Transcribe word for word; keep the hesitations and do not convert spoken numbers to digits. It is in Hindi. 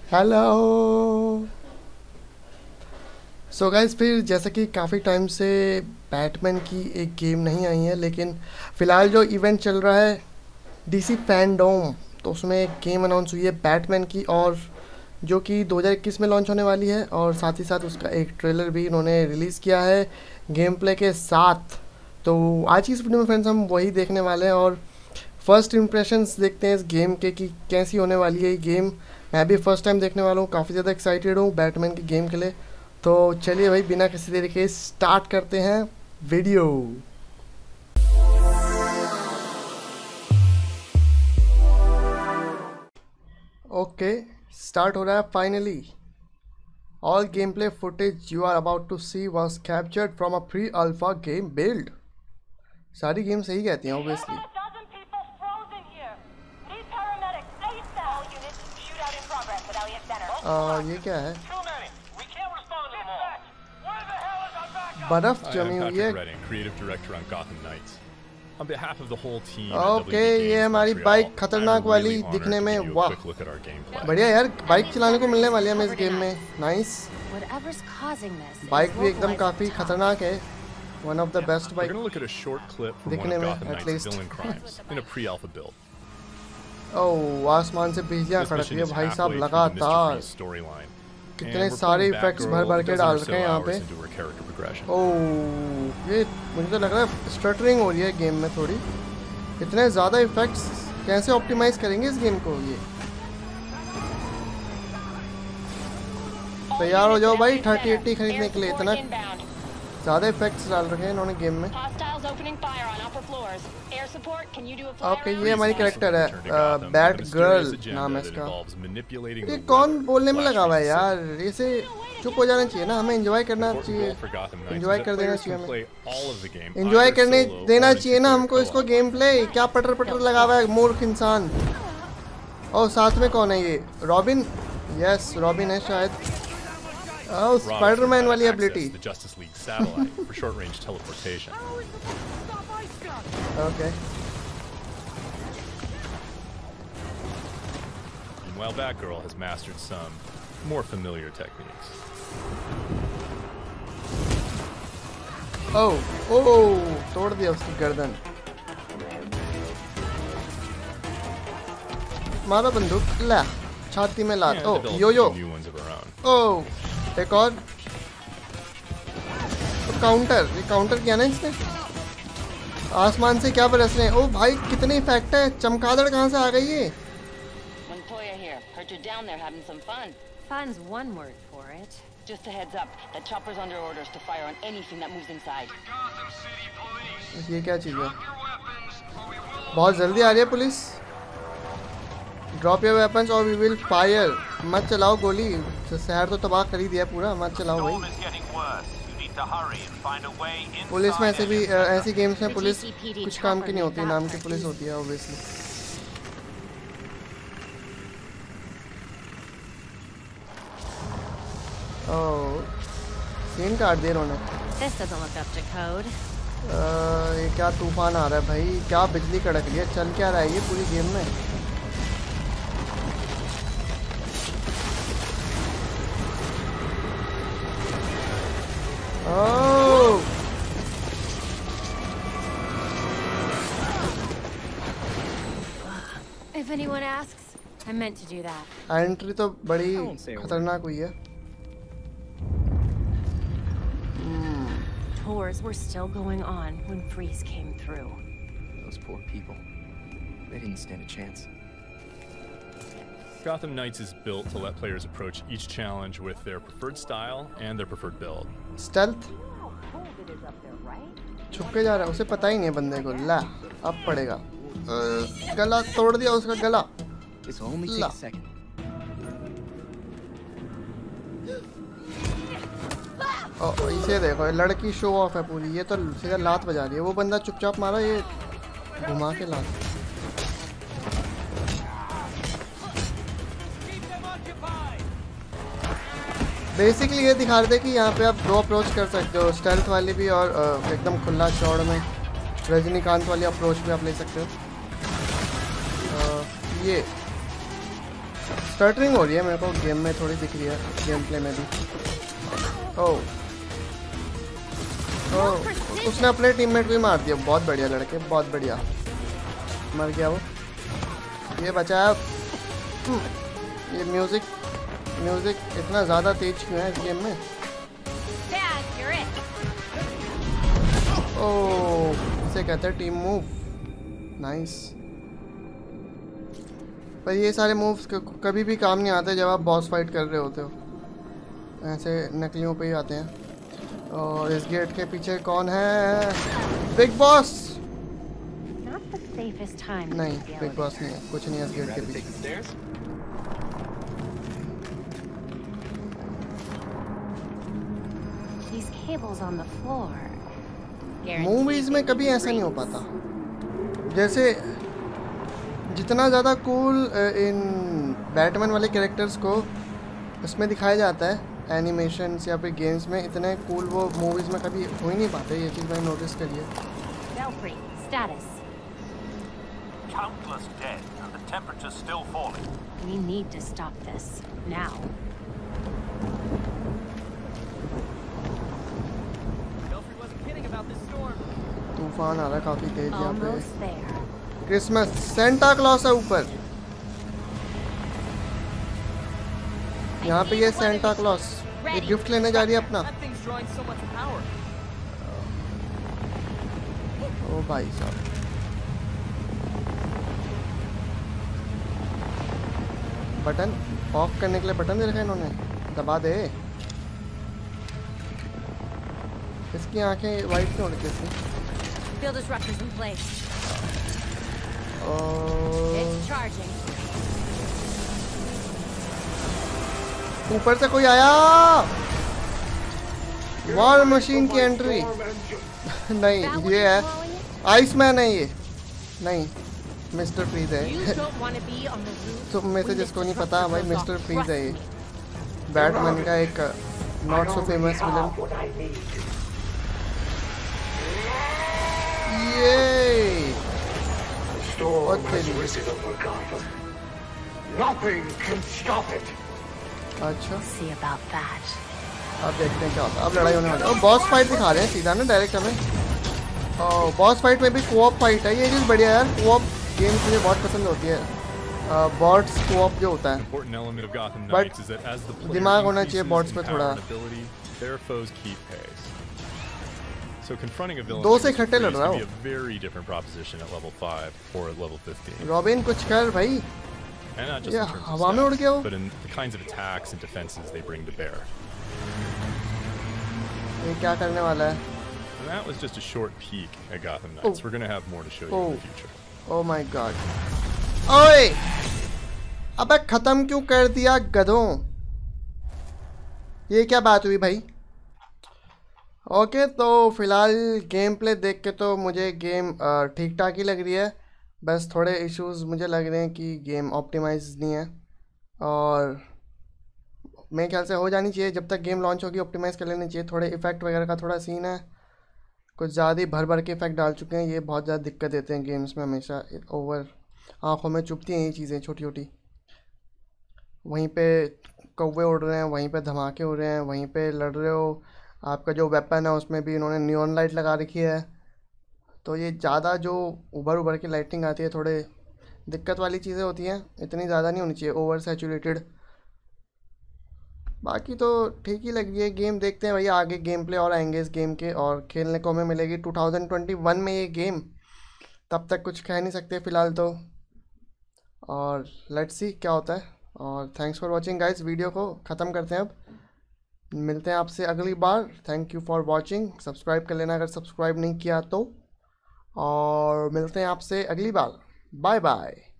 हेलो। सो गाइस, फिर जैसा कि काफ़ी टाइम से बैटमैन की एक गेम नहीं आई है, लेकिन फ़िलहाल जो इवेंट चल रहा है डीसी फैंडोम, तो उसमें एक गेम अनाउंस हुई है बैटमैन की, और जो कि दो हज़ार इक्कीस में लॉन्च होने वाली है। और साथ ही साथ उसका एक ट्रेलर भी इन्होंने रिलीज़ किया है गेम प्ले के साथ। तो आज की इस वीडियो में फ्रेंड्स हम वही देखने वाले हैं और फर्स्ट इंप्रेशंस देखते हैं इस गेम के कि कैसी होने वाली है ये गेम। मैं भी फर्स्ट टाइम देखने वाला हूँ, काफ़ी ज़्यादा एक्साइटेड हूँ बैटमैन की गेम के लिए। तो चलिए भाई, बिना किसी देरी के स्टार्ट करते हैं वीडियो। ओके, स्टार्ट हो रहा है finally. All game play footage you are about to see was captured from a pre alpha game build. सारी गेम सही कहती हैं ऑब्वियसली। आ, ये क्या है? बर्फ जमी हुई है। ओके, ये हमारी बाइक खतरनाक वाली दिखने में, वाह बढ़िया यार, बाइक चलाने को मिलने वाली है हमें इस गेम में। नाइस, बाइक भी एकदम काफी खतरनाक है, one of the best bike दिखने में एटलीस्ट। ओह, आसमान से बिजलियां कड़क रही है भाई साहब लगातार। कितने सारे इफेक्ट्स भर भर के डाल रखे हैं यहाँ पे। ओह, ये मुझे तो लग रहा है स्टटरिंग हो रही है गेम में थोड़ी। इतने ज़्यादा इफेक्ट्स कैसे ऑप्टिमाइज करेंगे इस गेम को? ये तैयार हो जाओ भाई थर्टी एट्टी खरीदने के लिए। इतना ज़्यादा इफेक्ट्स डाल रखे हैं इन्होंने गेम में। ओके, ये हमारी कैरेक्टर है, बैट गर्ल नाम है इसका। ये कौन बोलने में लगा हुआ है यार? इसे चुप हो जाना चाहिए ना, हमें एंजॉय करना चाहिए, एंजॉय कर देना चाहिए, हमें एंजॉय करने देना चाहिए ना हमको इसको गेम प्ले। क्या पटर पटर लगा हुआ है मूर्ख इंसान। और साथ में कौन है ये? रॉबिन? यस, रॉबिन है शायद। ओह, स्पाइडरमैन वाली ability. Okay, Meanwhile, Batgirl has mastered some more familiar techniques. Oh oh, तोड़ दिया उसकी गर्दन। मारा बंदूक, ला छाती में लात। ओह, यो यो। ओह, एक और तो काउंटर, ये काउंटर किया ना इसने। आसमान से क्या बरस रहे हैं? ओह भाई, कितने इफेक्ट है। चमगादड़ कहाँ से आ गई है? Heard you're down there having some fun. Fun's one word for it. Just a heads up, the chopper's under orders to fire on anything that moves inside. ये क्या चीज़ है? बहुत जल्दी आ रही है police. Drop your weapons or we will fire. मत चलाओ गोली, शहर तो तबाह कर ही दिया पूरा, मत चलाओ भाई। पुलिस में ऐसे भी, ऐसी गेम्स में पुलिस कुछ काम की नहीं होती, नाम की पुलिस होती है ऑब्वियसली। ओह, सीन काट दिया इन्होंने। ये क्या तूफान आ रहा है भाई, क्या बिजली कड़क रही है, चल क्या रहा है ये पूरी गेम में? Oh, If anyone asks, I meant to do that. Entry तो बड़ी खतरनाक हुई है। Tours were still going on when Freeze came through. Those poor people. They didn't stand a chance. Gotham Knights is built to let players approach each challenge with their preferred style and their preferred build. Stealth? छुप के जा रहा है, उसे पता ही नहीं है बंदे को। ला, अब पड़ेगा। गला तोड़ दिया उसका गला। ला। ओ, इसे देखो, लड़की शो ऑफ है पूरी, ये तो सीधा लात बजा रही है। वो बंदा चुपचाप मारा, ये घुमा के लात। बेसिकली ये दिखा रहे थे कि यहाँ पे आप दो अप्रोच कर सकते हो, स्टेल्थ वाली भी और एकदम खुला चौड़ में रजनीकांत वाली अप्रोच भी आप ले सकते हो। आ, ये स्टर्टरिंग हो रही है मेरे को गेम में, थोड़ी दिख रही है गेम प्ले में भी। ओह ओह उसने अपने टीममेट को भी मार दिया। बहुत बढ़िया लड़के, बहुत बढ़िया। मर गया वो, ये बचाया। ये म्यूजिक म्यूजिक इतना ज़्यादा तेज क्यों है इस गेम में? ओह इसे कहते हैं टीम मूव। नाइस। पर ये सारे मूव्स कभी भी काम नहीं आते जब आप बॉस फाइट कर रहे होते हो, ऐसे नकलियों पे ही आते हैं। और इस गेट के पीछे कौन है? Big boss? नहीं, बिग बॉस नहीं है, कुछ नहीं है इस गेट के पीछे। मूवीज में कभी ऐसा नहीं हो पाता। जैसे जितना ज़्यादा कूल इन बैटमैन वाले कैरेक्टर्स को उसमें दिखाया जाता है एनिमेशंस या फिर गेम्स में, इतने कूल वो मूवीज़ में कभी हो ही नहीं पाते। ये चीज़ मैंने नोटिस करी है। Countless dead and the temperature's still falling. We need to stop this now. Belfry wasn't kidding about this storm. तूफान आ रहा है काफ़ी तेज यहाँ Almost पे। there. क्रिसमस सेंटा क्लॉस है ऊपर। यहाँ पे ये सेंटा क्लॉस एक गिफ्ट लेने जा रही है अपना। That thing's drawing so much power. ओ भाई साहब, बटन ऑफ करने के लिए बटन दे रखा है इन्होंने, दबा दे। इसकी आंखें वाइट क्यों हो रही थी? Field disruptors in place. और It's charging. ऊपर से कोई आया। वॉर मशीन की एंट्री। नहीं ये है आइसमैन है ये। नहीं मिस्टर फ्रीज है। तुम में से जिसको नहीं पता भाई मिस्टर फ्रीज है ये, बैटमैन का एक नॉट सो फेमस विलन। ये अच्छा See about that. अब देखते हैं क्या होता है। अब लड़ाई होने वाली है। और बॉस फाइट दिखा रहे हैं सीधा ना डायरेक्ट हमें। और बॉस फाइट में भी कोऑप फाइट है। ये चीज़ बढ़िया है यार, कोऑप गेम्स मुझे बहुत पसंद होती है। बॉट्स कोऑप जो होता है, बट दिमाग होना चाहिए बॉट्स पे थोड़ा। So confronting a villain दो से इकट्ठे लड़ रहा can हूँ। be a very different proposition at level five or at level fifteen. Robin कुछ कर भाई। And not just ये in terms of हवा में उड़ गया वो। stats, but in the kinds of attacks and defenses they bring to bear. ये क्या करने वाला है? And that was just a short peek at Gotham Knights. Oh. We're going to have more to show you Oh. in the future. Oh my God. ओए अबे खत्म क्यों कर दिया गधों? ये क्या बात हुई भाई? ओके okay, तो फ़िलहाल गेम प्ले देख के तो मुझे गेम ठीक ठाक ही लग रही है। बस थोड़े इश्यूज़ मुझे लग रहे हैं कि गेम ऑप्टिमाइज नहीं है, और मेरे ख्याल से हो जानी चाहिए। जब तक गेम लॉन्च होगी ऑप्टिमाइज़ कर लेनी चाहिए। थोड़े इफ़ेक्ट वगैरह का थोड़ा सीन है, कुछ ज़्यादा ही भर भर के इफ़ेक्ट डाल चुके हैं। ये बहुत ज़्यादा दिक्कत देते हैं गेम्स में हमेशा। ओवर आँखों में चुभती हैं ये चीज़ें छोटी छोटी। वहीं पे कौवे उड़ रहे हैं, वहीं पे धमाके हो रहे हैं, वहीं पे लड़ रहे हो। आपका जो वेपन है उसमें भी इन्होंने नियॉन लाइट लगा रखी है, तो ये ज़्यादा जो उभर उभर के लाइटिंग आती है थोड़े दिक्कत वाली चीज़ें होती हैं। इतनी ज़्यादा नहीं होनी चाहिए, ओवर सैचुरेटेड। बाकी तो ठीक ही लग रही है गेम। देखते हैं भैया आगे गेम प्ले और आएंगे इस गेम के, और खेलने को हमें मिलेगी टू थाउजेंड ट्वेंटी वन में ये गेम। तब तक कुछ कह नहीं सकते फ़िलहाल तो, और लेट्स सी क्या होता है। और thanks for watching guys. Video को ख़त्म करते हैं अब, मिलते हैं आपसे अगली बार। Thank you for watching. Subscribe कर लेना अगर सब्सक्राइब नहीं किया तो, और मिलते हैं आपसे अगली बार। Bye bye.